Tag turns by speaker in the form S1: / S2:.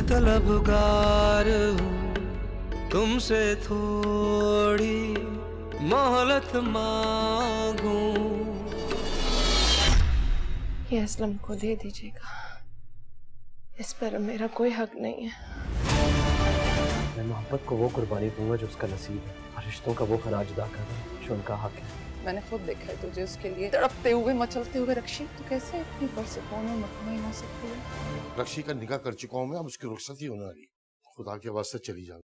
S1: तलबगार हूँ, तुमसे थोड़ी मोहलत मांगूं।
S2: ये असलम को दे दीजिएगा, इस पर मेरा कोई हक नहीं है।
S3: मैं मोहब्बत को वो कुर्बानी दूंगा जो उसका नसीब है, और रिश्तों का वो खराज अदा करना जो उनका हक है।
S4: मैंने खुद देखा है तुझे उसके लिए तड़पते हुए मचलते हुए। रक्षी, तू कैसे इतनी पुरसुकून और मुतमईन हो सकती है?
S5: रक्षी का निकाह कर चुका हूँ मैं, अब उसकी रुखसत ही होने वाली। खुदा के वास्ते चली जाओ।